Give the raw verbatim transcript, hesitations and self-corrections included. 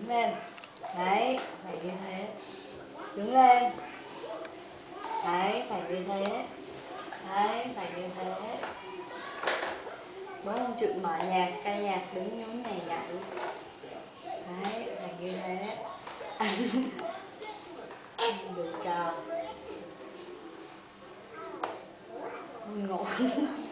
đứng lên. Đấy, phải như thế. Đứng lên. Đấy, phải như thế. Đấy, phải như thế. Bố không chịu mở nhạc, ca nhạc đứng nhún nhảy nhảy. Đấy, phải như thế. Được chưa? Ngộ.